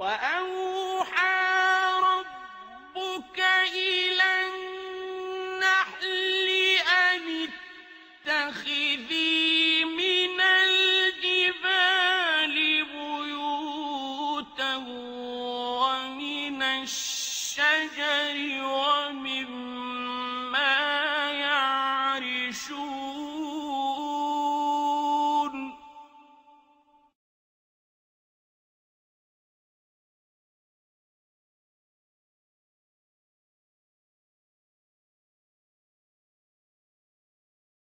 وأوحى ربك إلى النحل أن اتخذي من الجبال بيوتا ومن الشجر